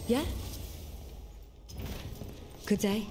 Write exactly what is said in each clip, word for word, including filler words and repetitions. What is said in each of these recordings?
Yeah? Good day.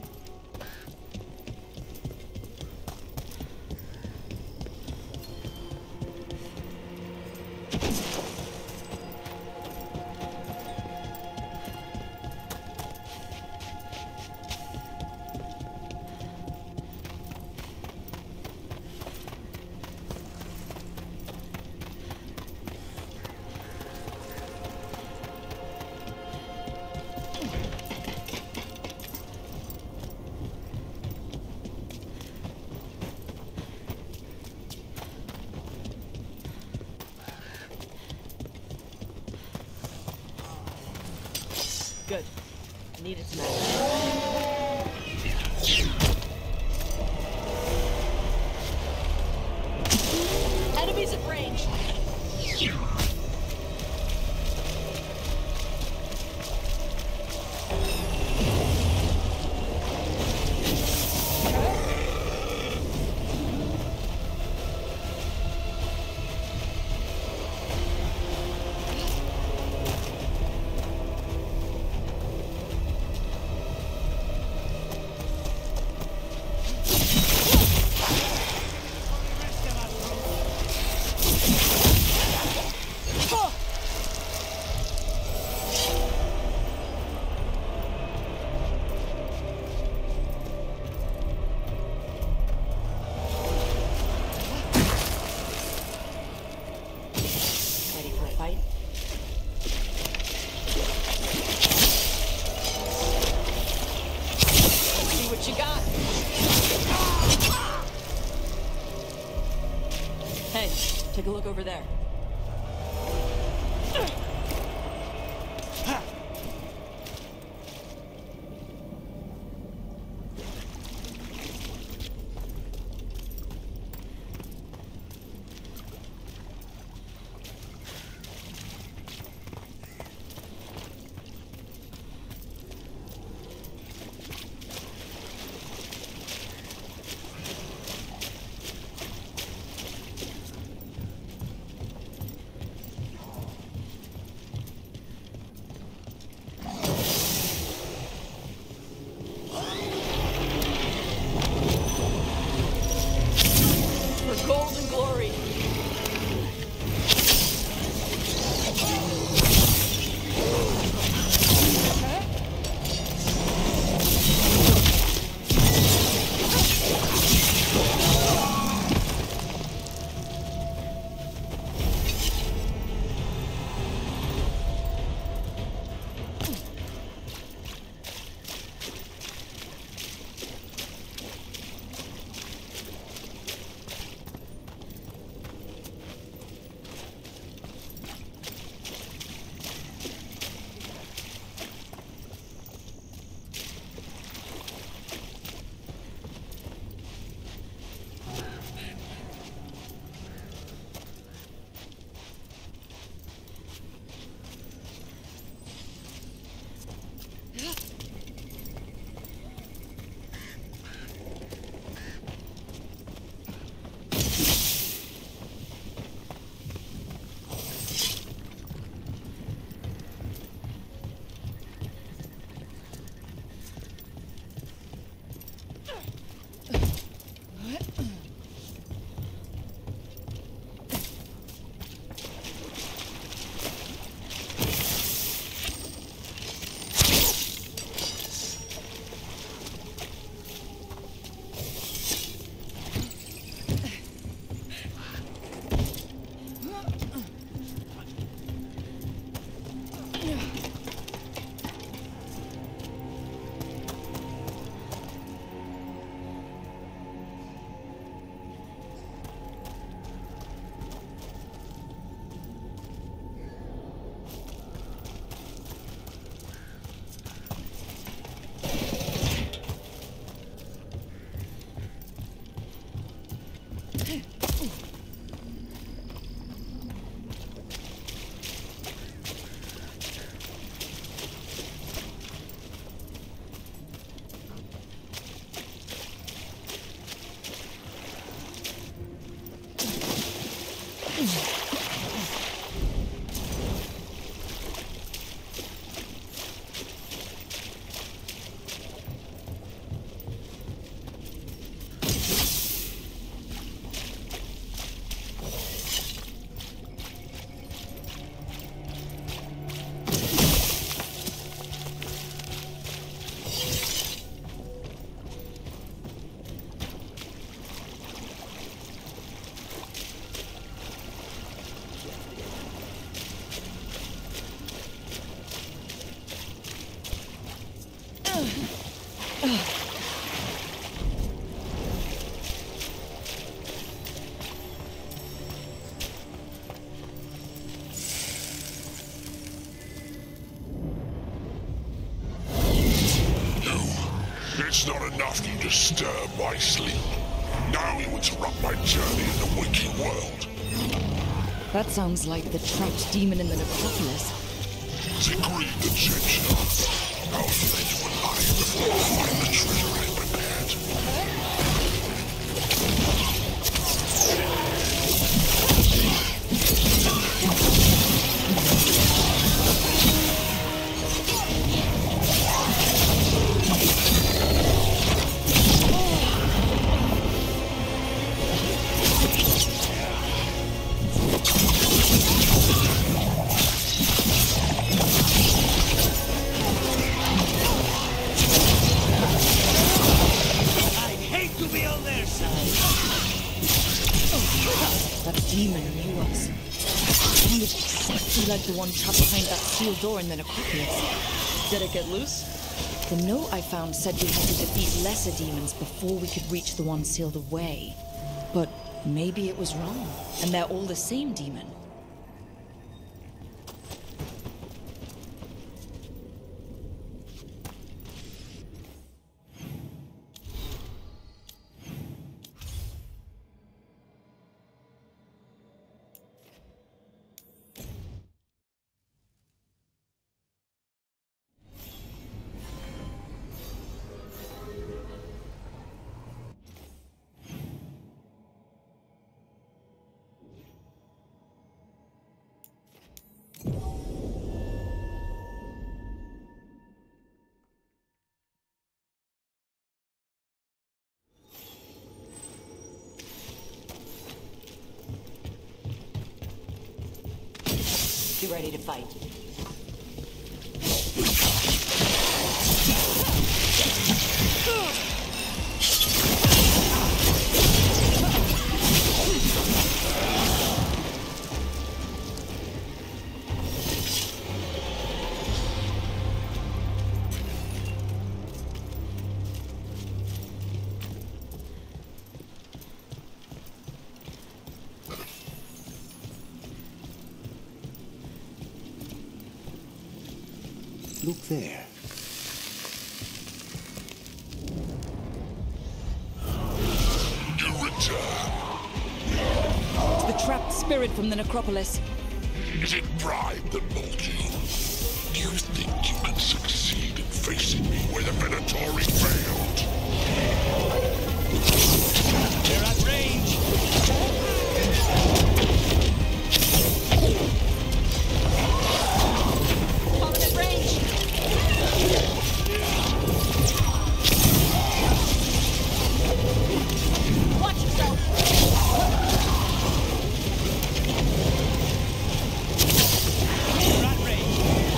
Good. Needed to know. Enemies at range. Take a look over there. It's not enough you disturb my sleep. Now you interrupt my journey in the waking world. That sounds like the trapped demon in the necropolis. They agreed the Ginger. How late you alive before you find the treasure I prepared. Like the one trapped behind that sealed door in the necropolis. Did it get loose? The note I found said we had to defeat lesser demons before we could reach the one sealed away. But maybe it was wrong, and they're all the same demon. You ready to fight? Look there. You return. The trapped spirit from the necropolis. Is it pride that molded you? Do you think you can succeed in facing me where the Venatori failed? They're at range! Prominent range! Watch yourself! They're at range!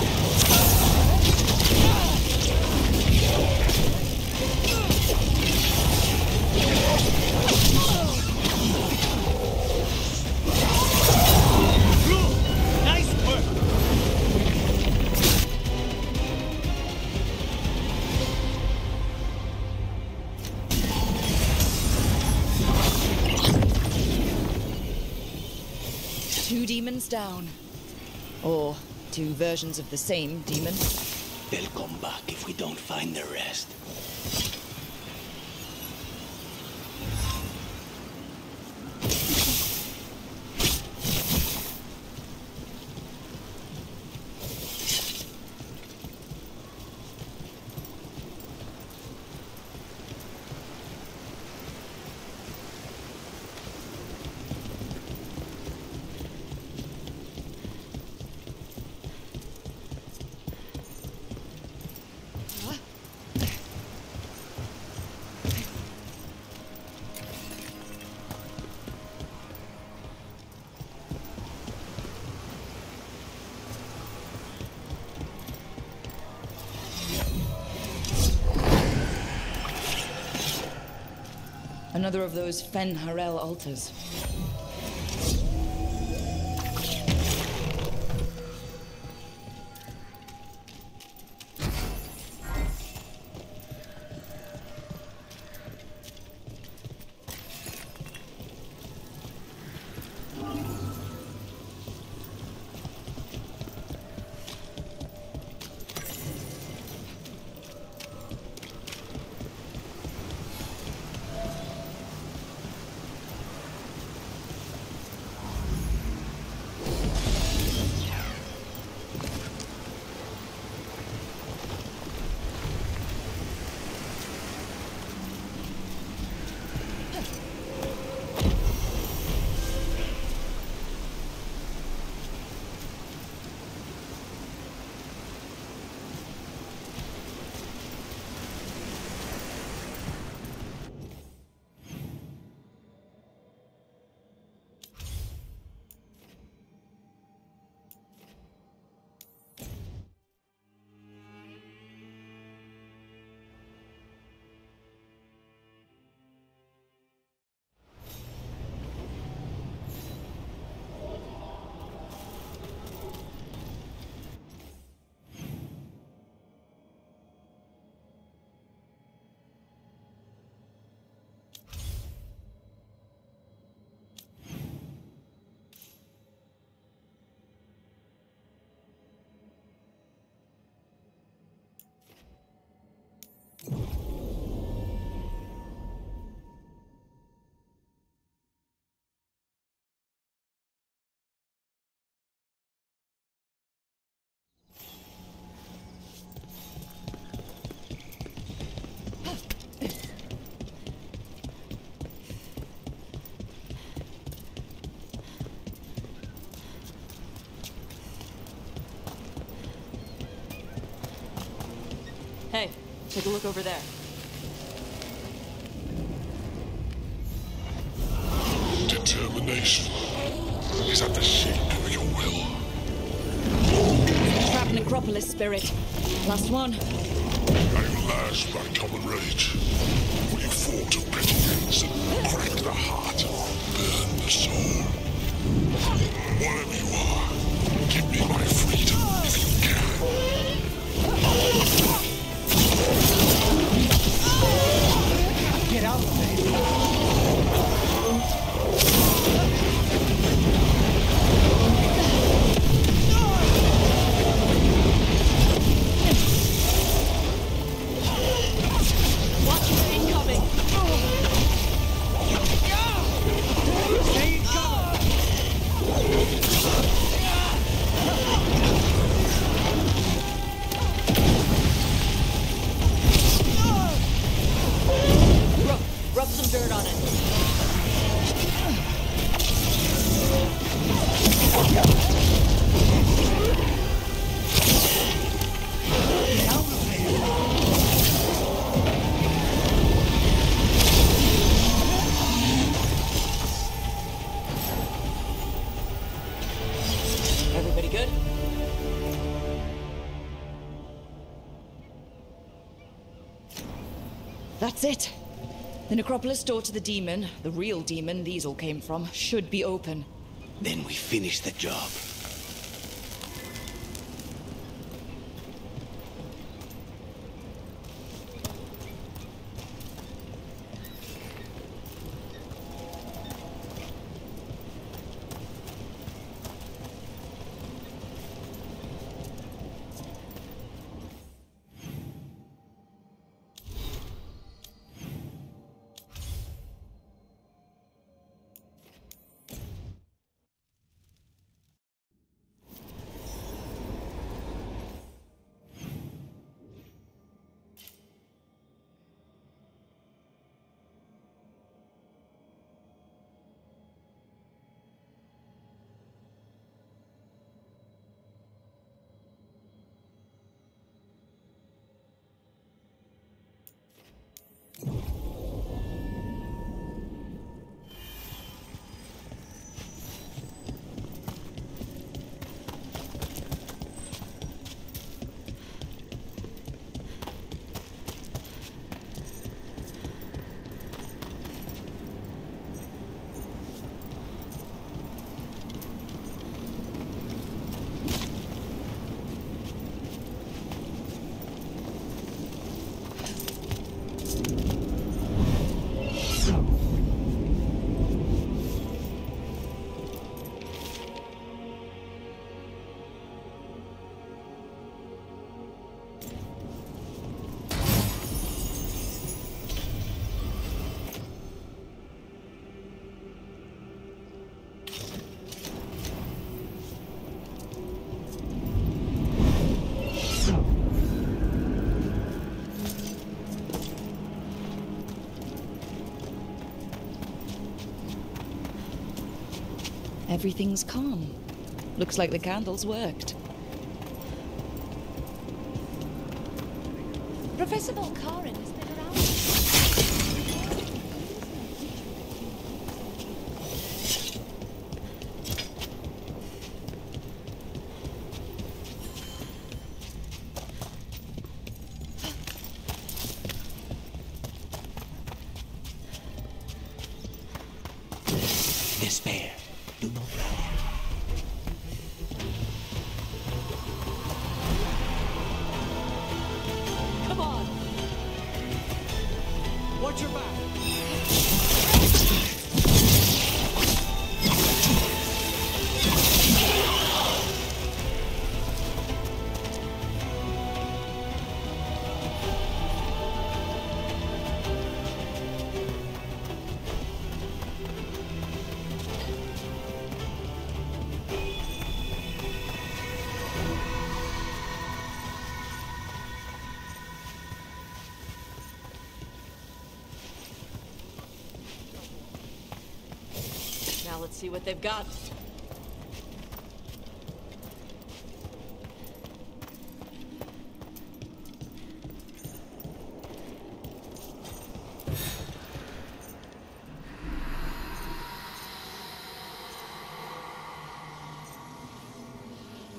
Nice work! Two demons down. Or two versions of the same demon. They'll come back if we don't find the rest. Another of those Fen Harel altars. Hey, take a look over there. Determination. Is that the shape of your will? Trap Necropolis, spirit. Last one. At last, my common rage. Will you fall to petty ends and crack the heart, burn the soul? Whatever you are, give me my freedom if you can. Get out of there! Rub some dirt on it. Everybody good? That's it. The Necropolis door to the demon, the real demon these all came from, should be open. Then we finish the job. Everything's calm. Looks like the candles worked. Professor Volkaren has been around. Despair. Do not run. Come on! Watch your back! Now let's see what they've got.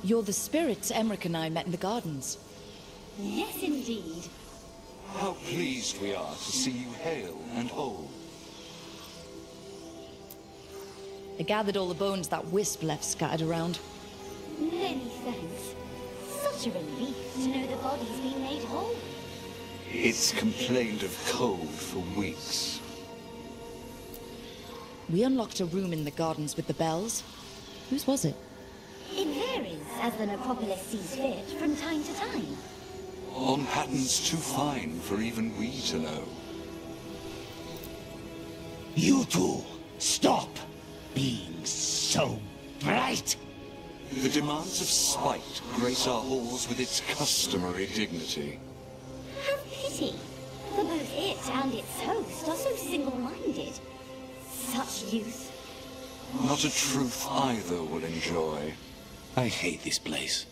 You're the spirits Emmerich and I met in the gardens. Yes, indeed. How pleased we are to see you hale and whole. I gathered all the bones that Wisp left scattered around. Many thanks. Such a relief to know the body's been made whole. It's complained of cold for weeks. We unlocked a room in the gardens with the bells. Whose was it? It varies as the necropolis sees fit from time to time. On patterns too fine for even we to know. You two, stop being so bright. The demands of spite grace our halls with its customary dignity. Have pity, for both it and its host are so single-minded. Such youth. Not a truth either will enjoy. I hate this place.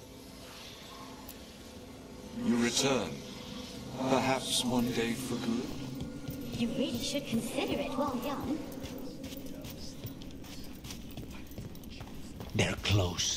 You return. Perhaps one day for good? You really should consider it while young. They're close.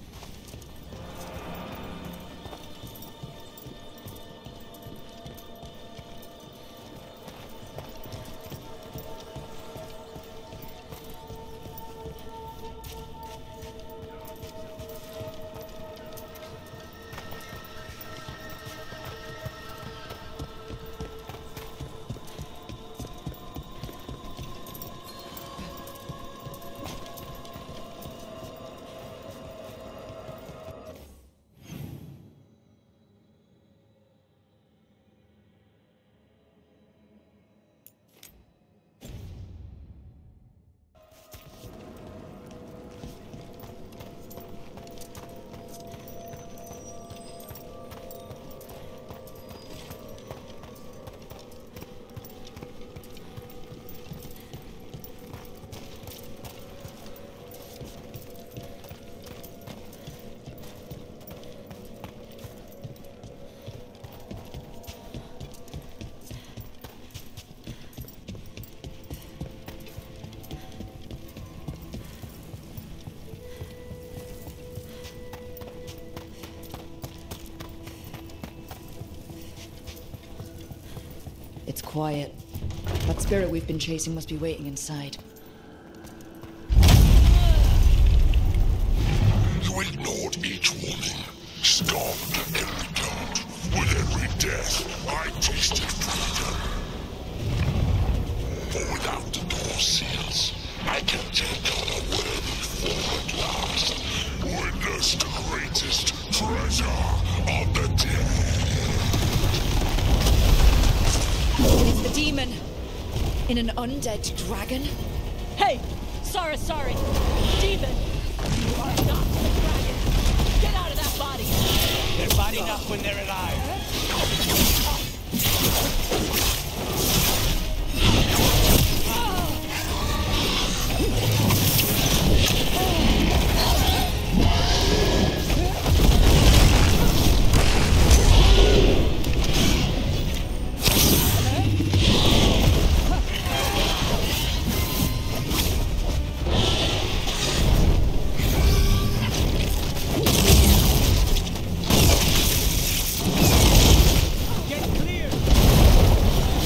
It's quiet. That spirit we've been chasing must be waiting inside. You ignored each warning, scoffed and returned. With every death, I tasted freedom. For without the door seals, I can take on a worthy form at last. Witness the greatest treasure of the dead. It's the demon! In an undead dragon? Hey! Sorry, sorry! Demon! You are not the dragon! Get out of that body! They're bodied up when they're alive. Get clear!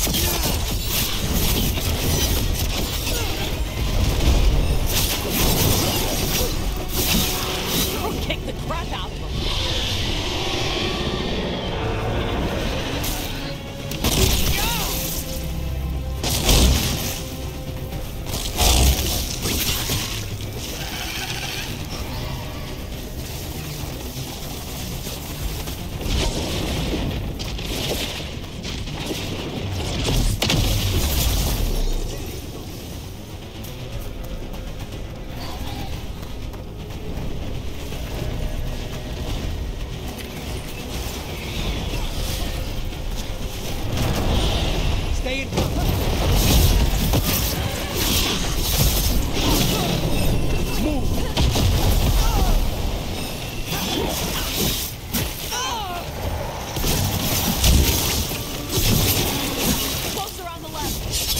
Kick the crap out of him. Stay in front. Closer on the left.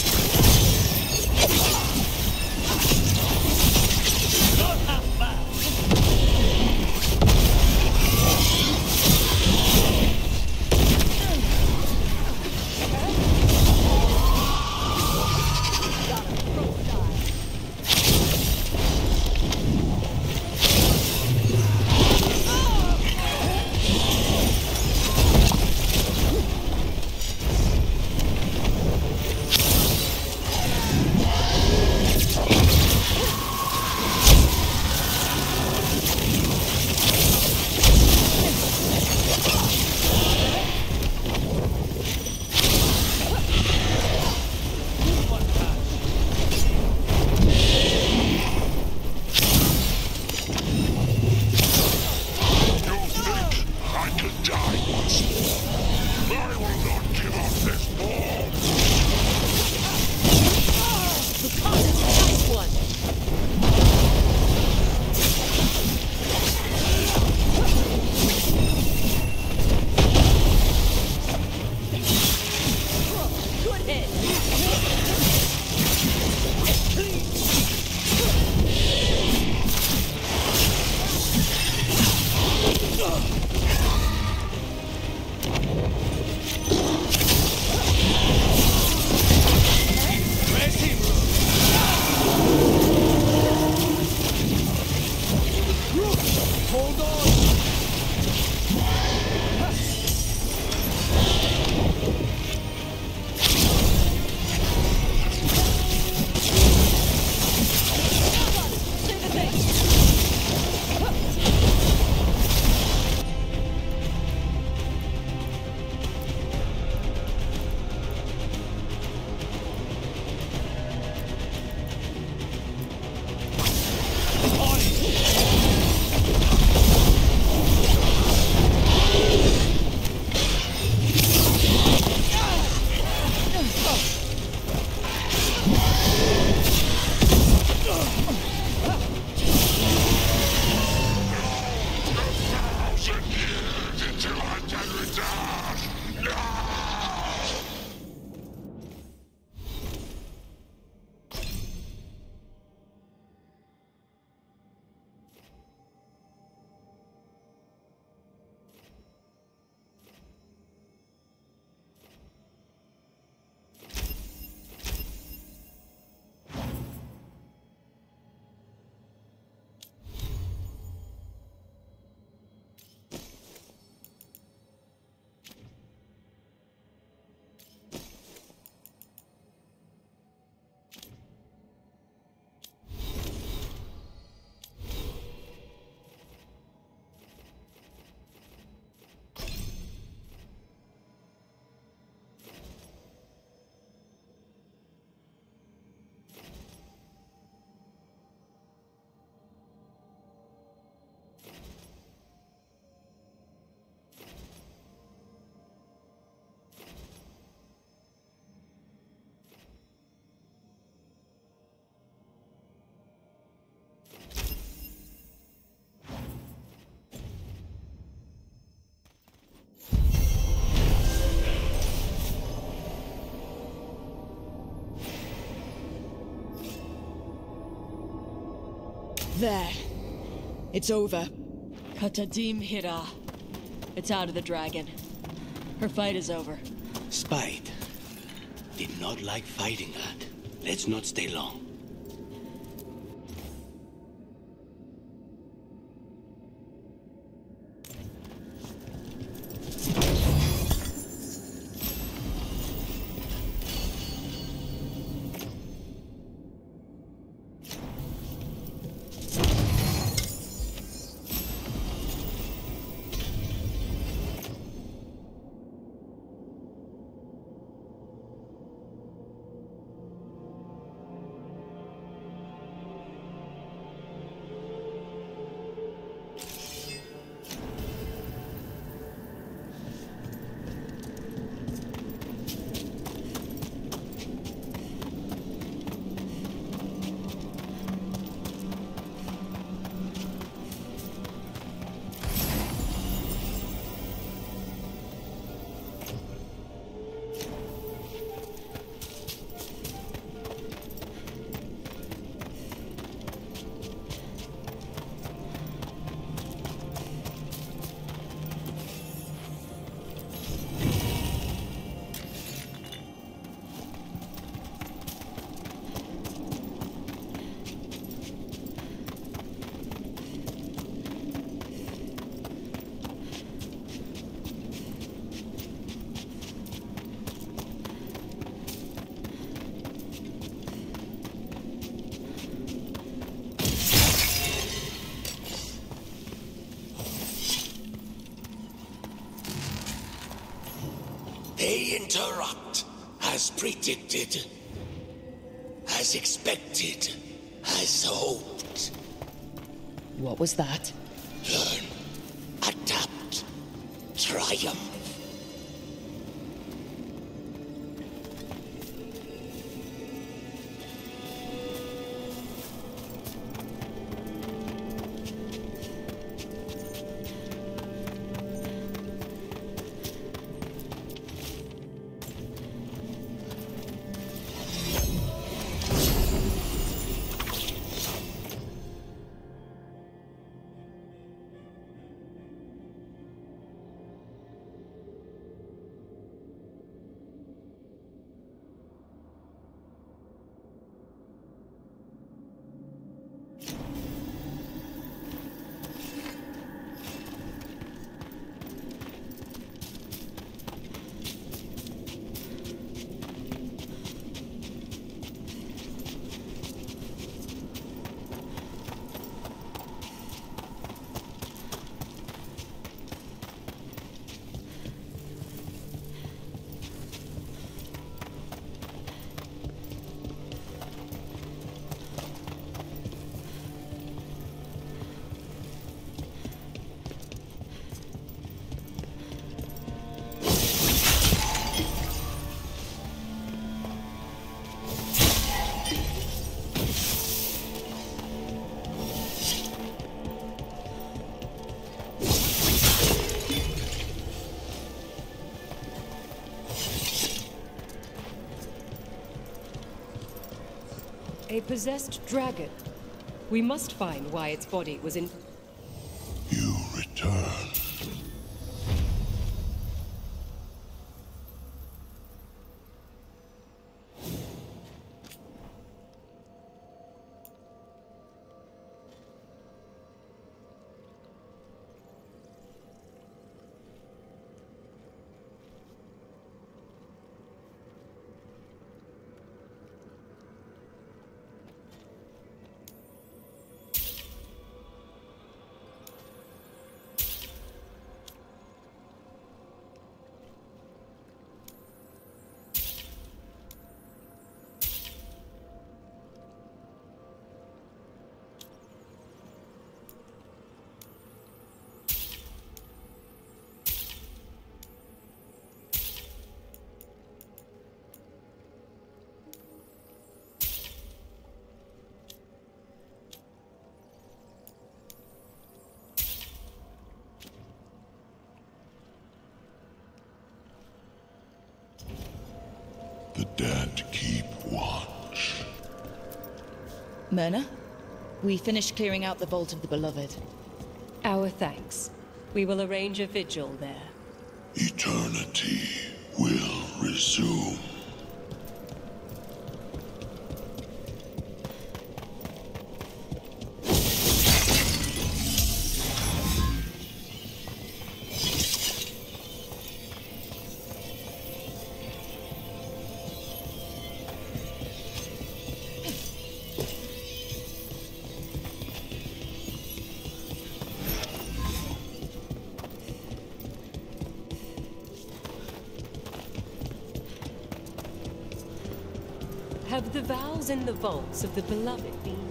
There. It's over. Katadim Hira. It's out of the dragon. Her fight is over. Spite. Did not like fighting that. Let's not stay long. They interrupt, as predicted, as expected, as hoped. What was that? Learn, adapt, triumph. A possessed dragon. We must find why its body was in... You return. The dead keep watch. Myrna, we finished clearing out the Vault of the Beloved. Our thanks. We will arrange a vigil there. Eternity will resume. Have the vows in the vaults of the beloved been?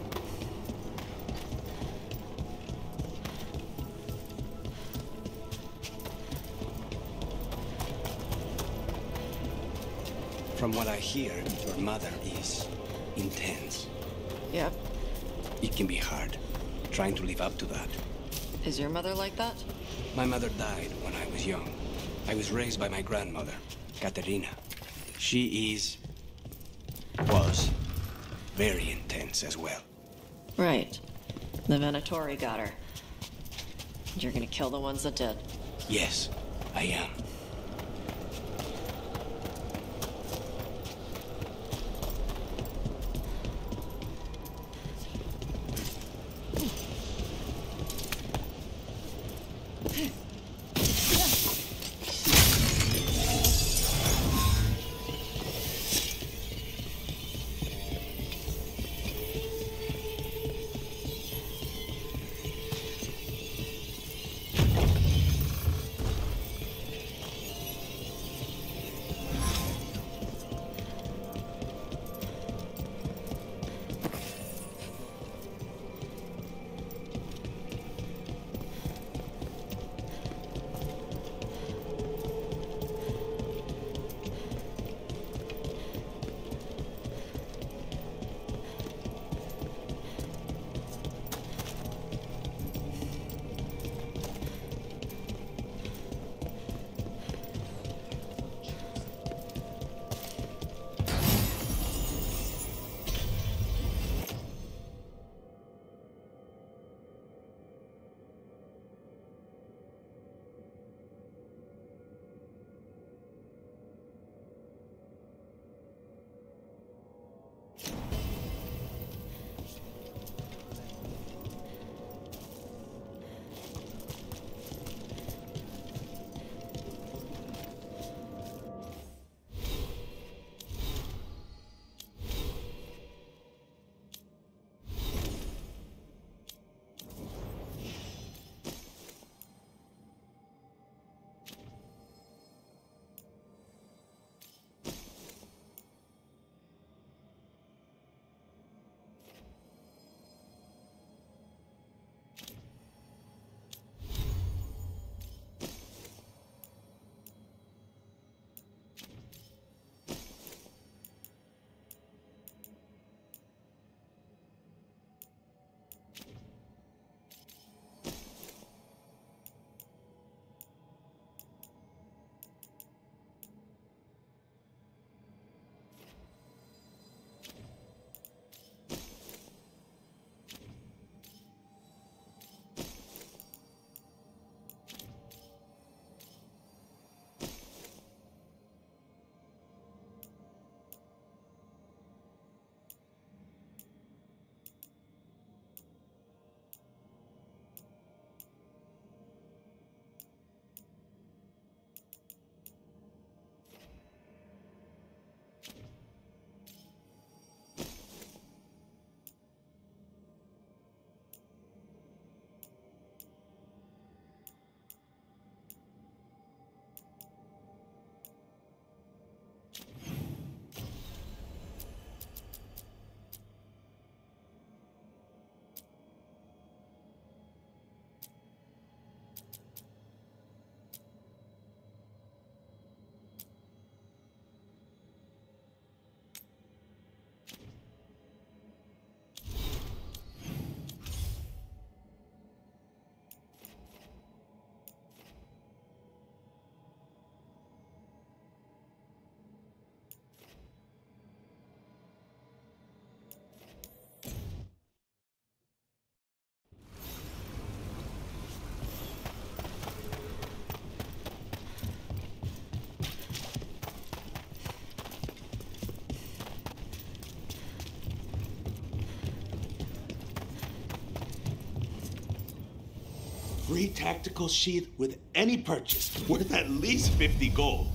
From what I hear, your mother is intense. Yep. It can be hard, trying to live up to that. Is your mother like that? My mother died when I was young. I was raised by my grandmother, Katerina. She is... was very intense as well. Right. The Venatori got her. You're gonna kill the ones that did. Yes, I am. Free tactical sheath with any purchase, worth at least fifty gold.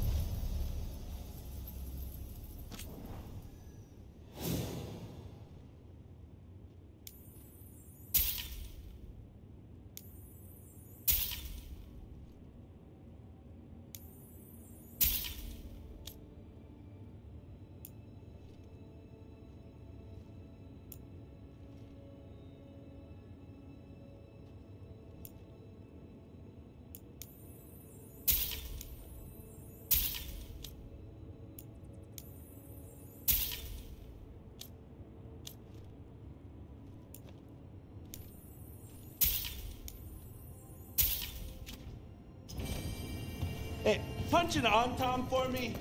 punch an on-tom for me?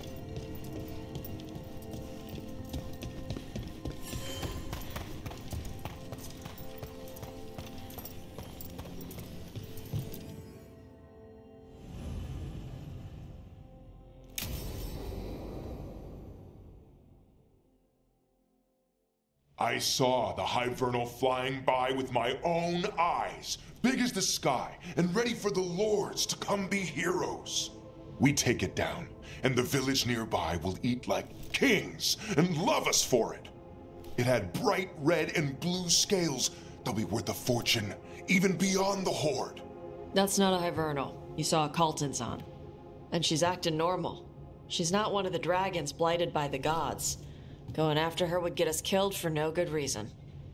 I saw the Hivernal flying by with my own eyes, big as the sky, and ready for the lords to come be heroes. We take it down, and the village nearby will eat like kings and love us for it. It had bright red and blue scales. They'll be worth a fortune, even beyond the Horde. That's not a Hivernal. You saw a Kaltanzan. And she's acting normal. She's not one of the dragons blighted by the gods. Going after her would get us killed for no good reason.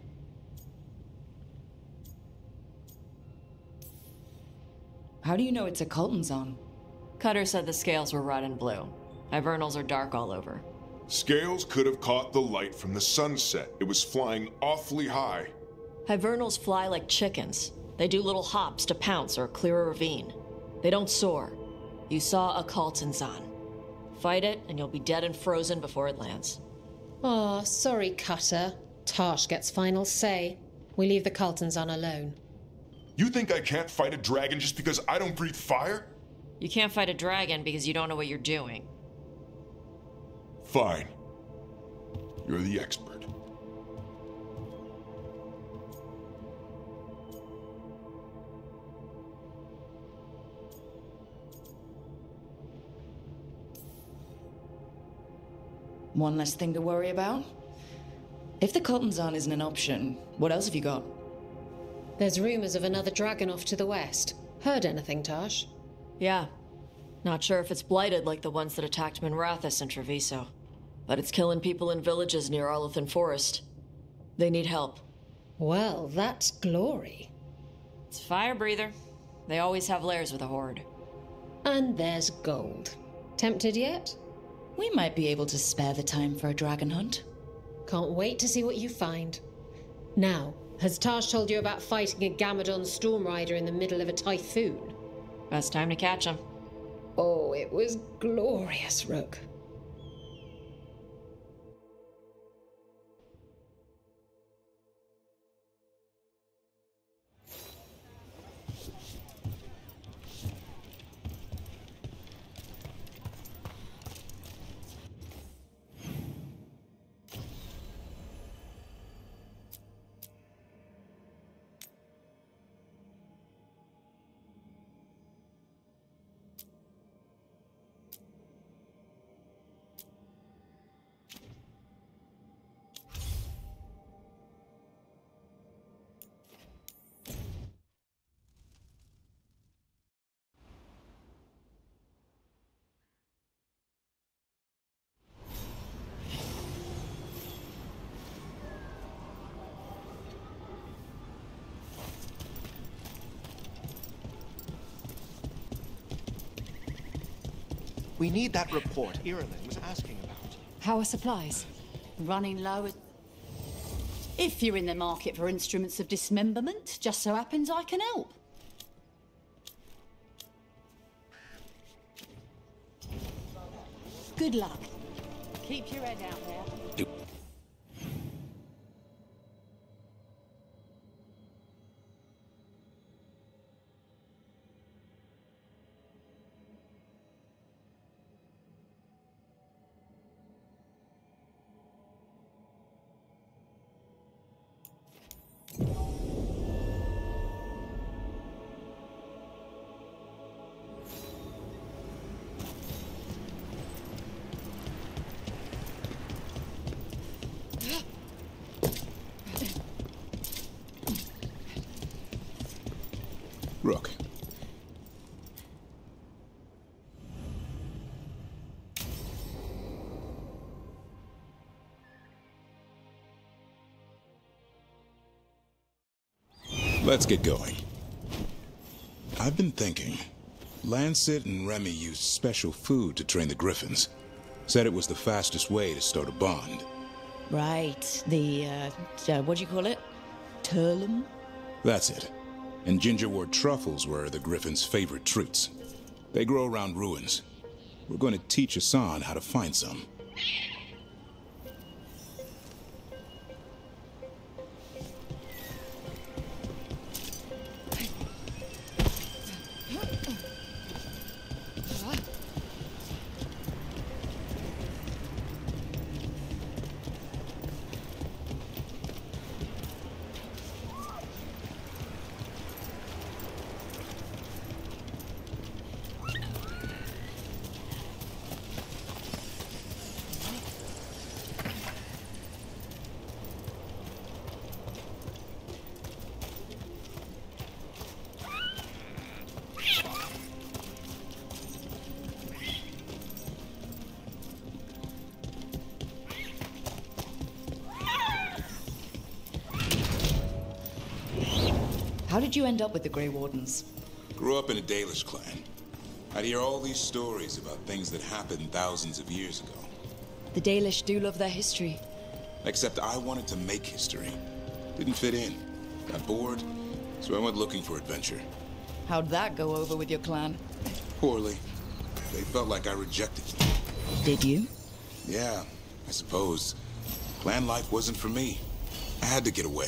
How do you know it's a Kaltanzan? Cutter said the scales were red and blue. Hivernals are dark all over. Scales could have caught the light from the sunset. It was flying awfully high. Hivernals fly like chickens. They do little hops to pounce or clear a ravine. They don't soar. You saw a Kaltanzan. Fight it, and you'll be dead and frozen before it lands. Oh, sorry, Cutter. Tarsh gets final say. We leave the Kaltanzan alone. You think I can't fight a dragon just because I don't breathe fire? You can't fight a dragon because you don't know what you're doing. Fine. You're the expert. One less thing to worry about? If the Kaltanzan isn't an option, what else have you got? There's rumors of another dragon off to the west. Heard anything, Tarsh? Yeah. Not sure if it's blighted like the ones that attacked Minrathous and Treviso. But it's killing people in villages near Arlothan Forest. They need help. Well, that's glory. It's a fire breather. They always have lairs with a horde. And there's gold. Tempted yet? We might be able to spare the time for a dragon hunt. Can't wait to see what you find. Now, has Tarsh told you about fighting a Gamadon Stormrider in the middle of a typhoon? Best time to catch him. Oh, it was glorious, Rook. We need that report Irilyn was asking about. How are supplies? Running low. If you're in the market for instruments of dismemberment, just so happens I can help. Good luck. Keep your head out there. Rook. Let's get going. I've been thinking. Lancet and Remy used special food to train the Griffins. Said it was the fastest way to start a bond. Right. The, uh, uh what do you call it? Turlum? That's it. And gingerwort truffles were the Griffins' favorite treats. They grow around ruins, We're going to teach Hassan how to find some. How did you end up with the Grey Wardens? Grew up in a Dalish clan. I'd hear all these stories about things that happened thousands of years ago. The Dalish do love their history. Except I wanted to make history. Didn't fit in. Got bored, so I went looking for adventure. How'd that go over with your clan? Poorly. They felt like I rejected them. Did you? Yeah, I suppose. Clan life wasn't for me. I had to get away.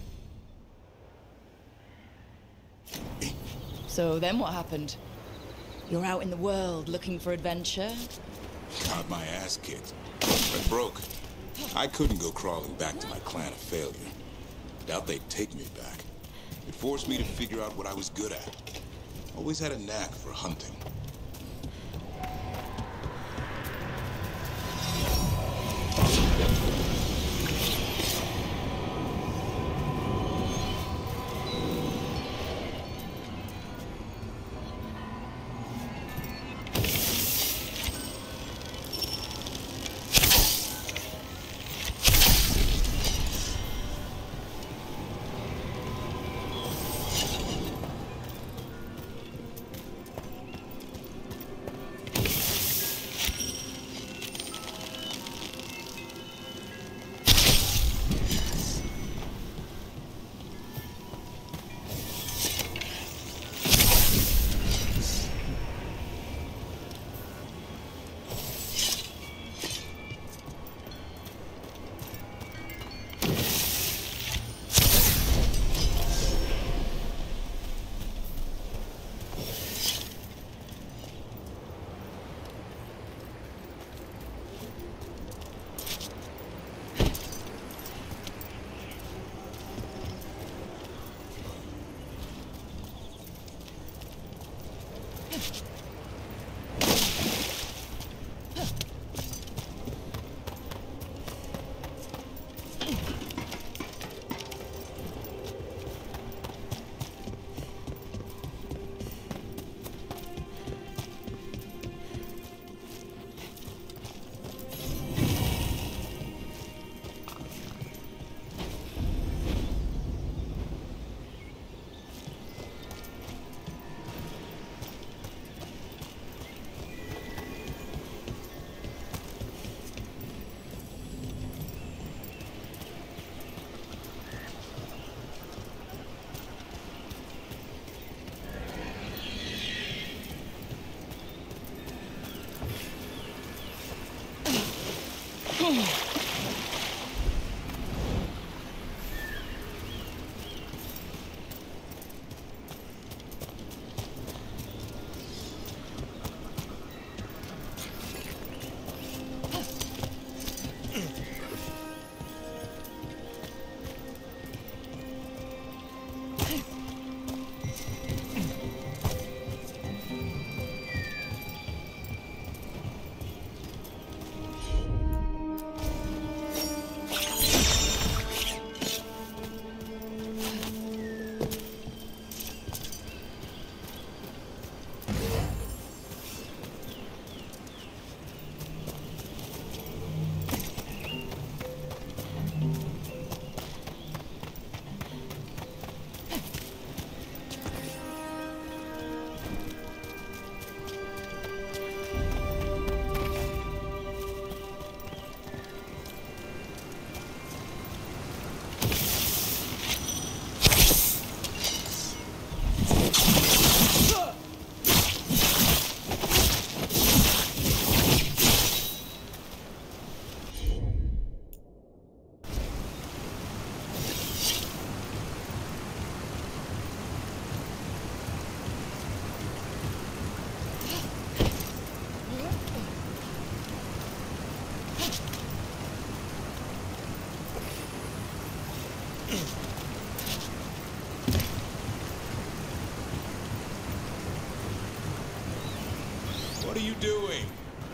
So then what happened? You're out in the world looking for adventure? Got my ass kicked. I broke. I couldn't go crawling back to my clan a failure. Doubt they'd take me back. It forced me to figure out what I was good at. Always had a knack for hunting.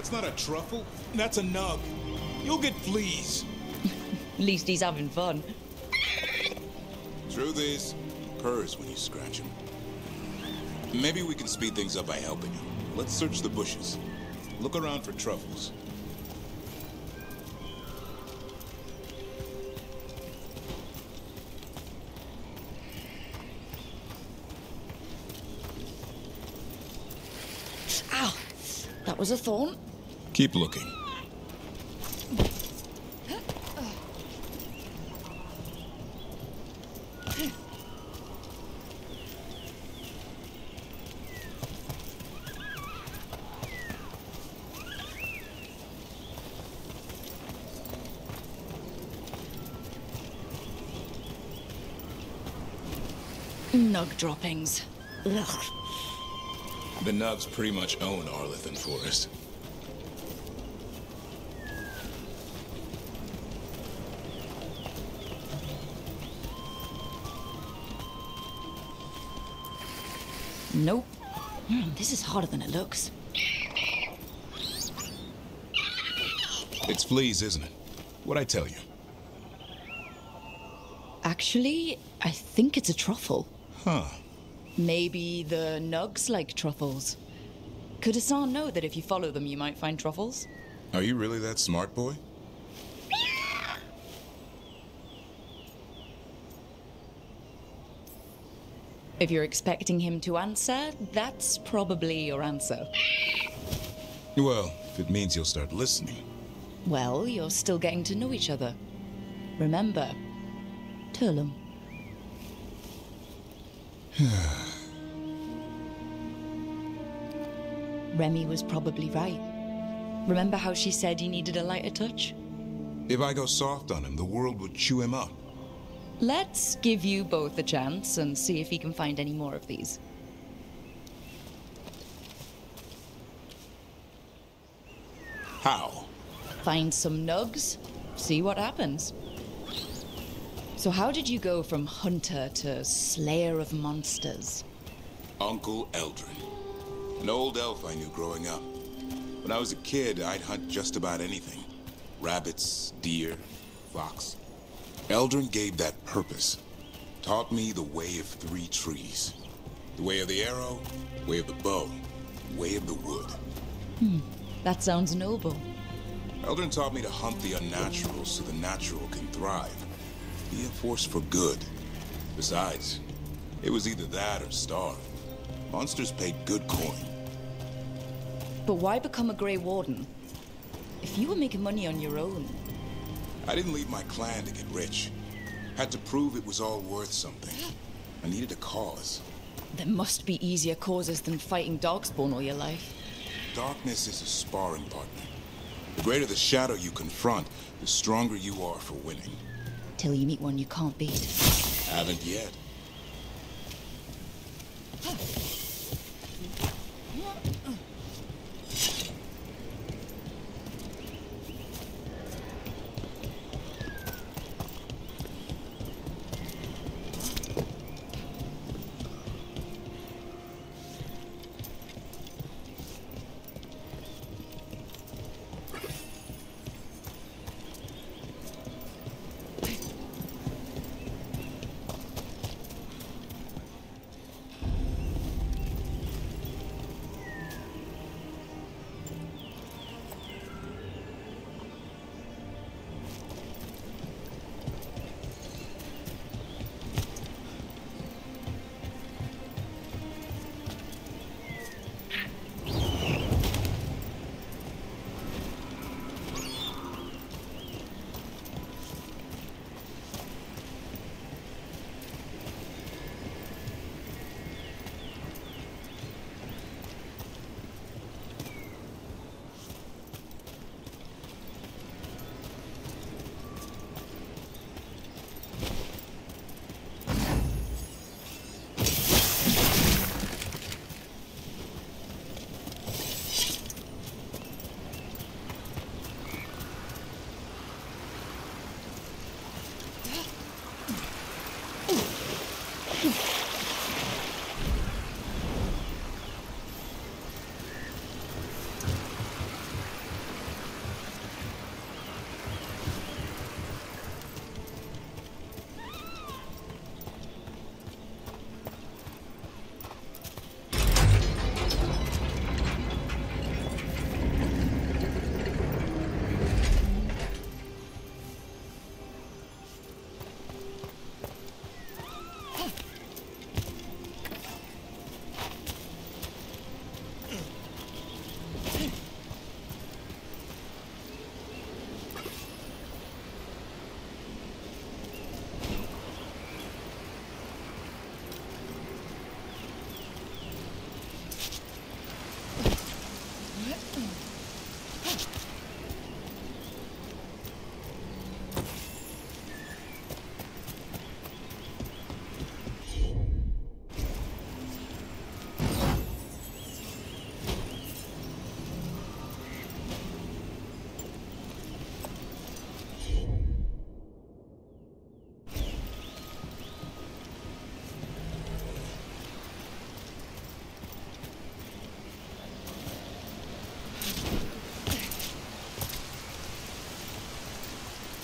That's not a truffle. That's a nug. You'll get fleas. At least he's having fun. Truth is, purrs when you scratch him. Maybe we can speed things up by helping him. Let's search the bushes. Look around for truffles. Ow! That was a thorn. Keep looking. Nug droppings. Ugh. The Nugs pretty much own Arlithan Forest. Nope. Mm, this is harder than it looks. It's fleas, isn't it? What'd I tell you? Actually, I think it's a truffle. Huh. Maybe the Nugs like truffles. Could Hassan know that if you follow them, you might find truffles? Are you really that smart, boy? If you're expecting him to answer, that's probably your answer. Well, if it means you'll start listening. Well, you're still getting to know each other. Remember, Turlum. Remy was probably right. Remember how she said he needed a lighter touch? If I go soft on him, the world would chew him up. Let's give you both a chance and see if he can find any more of these. How? Find some nugs, see what happens. So how did you go from hunter to slayer of monsters? Uncle Eldrin. An old elf I knew growing up. When I was a kid, I'd hunt just about anything. Rabbits, deer, fox. Eldrin gave that purpose. Taught me the way of three trees. The way of the arrow, way of the bow, way of the wood. Hmm, that sounds noble. Eldrin taught me to hunt the unnatural so the natural can thrive. Be a force for good. Besides, it was either that or starve. Monsters paid good coin. But why become a Grey Warden? If you were making money on your own... I didn't leave my clan to get rich. Had to prove it was all worth something. I needed a cause. There must be easier causes than fighting Darkspawn all your life. Darkness is a sparring partner. The greater the shadow you confront, the stronger you are for winning. Till you meet one you can't beat. Haven't yet.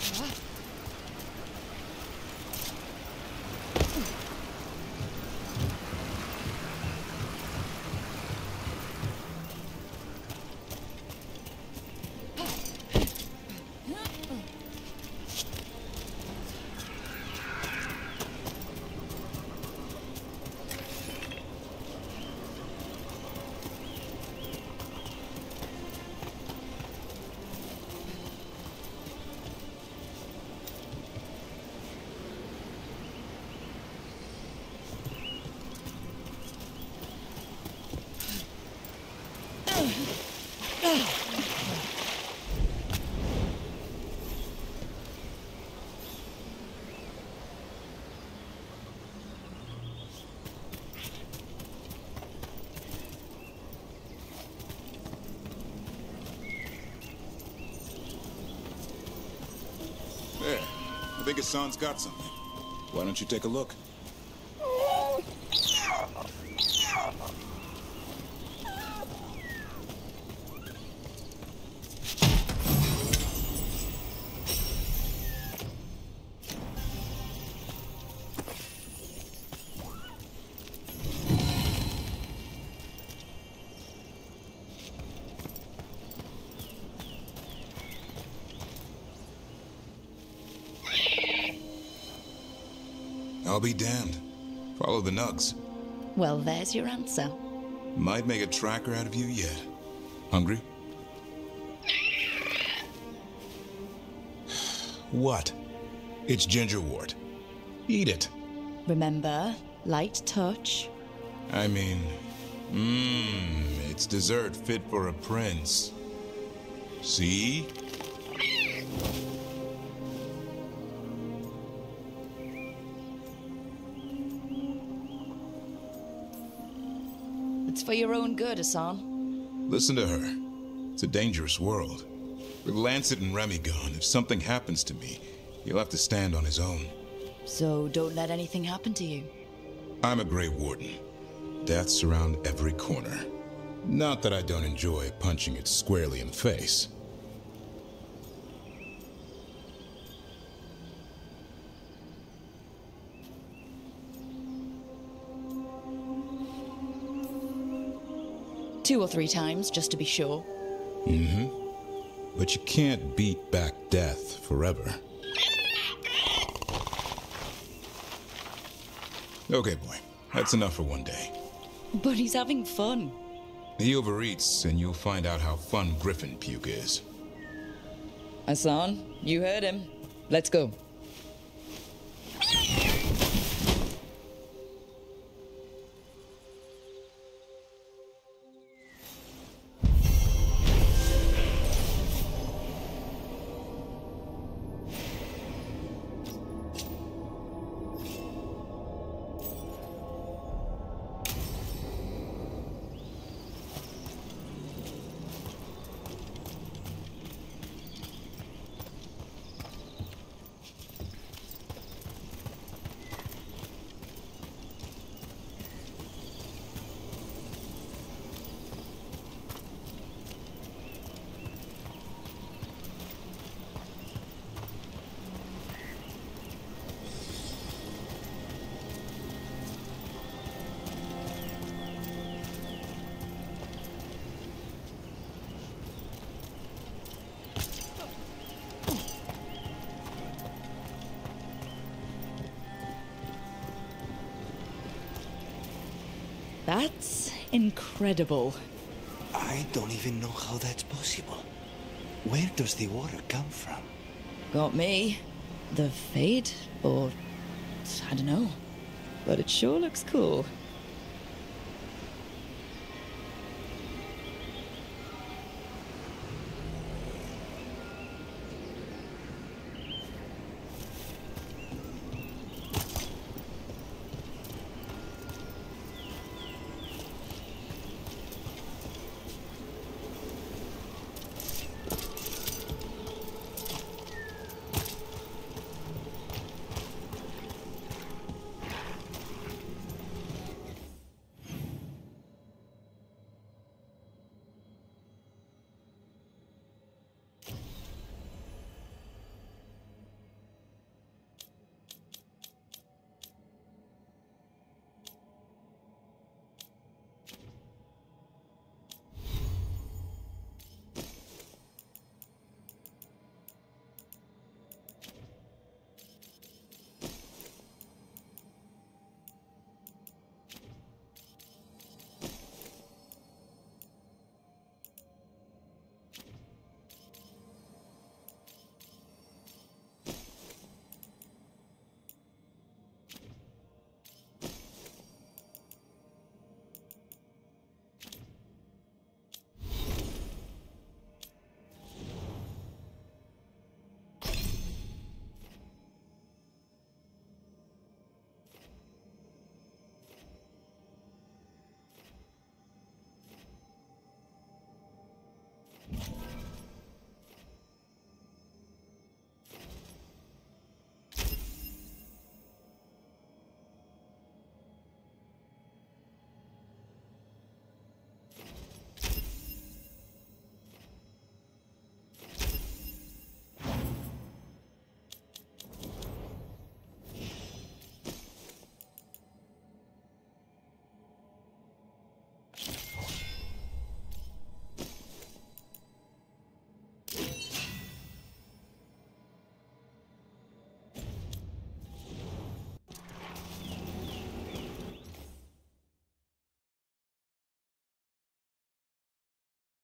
There. I think Hassan's got something. Why don't you take a look? I'll be damned. Follow the nugs. Well, there's your answer. Might make a tracker out of you yet. Hungry? What? It's gingerwort. Eat it. Remember, light touch. I mean, mmm, it's dessert fit for a prince. See? It's for your own good, Hassan. Listen to her. It's a dangerous world. With Lancet and Remy gone, if something happens to me, he'll have to stand on his own. So don't let anything happen to you. I'm a Grey Warden. Death's around every corner. Not that I don't enjoy punching it squarely in the face. Two or three times, just to be sure. Mm-hmm. But you can't beat back death forever. Okay, boy. That's enough for one day. But he's having fun. He overeats, and you'll find out how fun Griffin puke is. Hassan, you heard him. Let's go. That's incredible. I don't even know how that's possible. Where does the water come from? Got me. The Fade? Or... I don't know. But it sure looks cool.